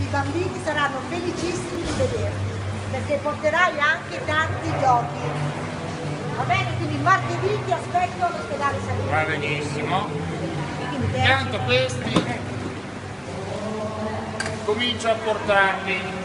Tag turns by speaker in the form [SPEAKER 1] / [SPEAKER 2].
[SPEAKER 1] i bambini saranno felicissimi di vederti, perché porterai anche tanti giochi. Va bene? Quindi martedì ti aspetto all'ospedale Salino.
[SPEAKER 2] Va benissimo. Intanto questi comincio a portarli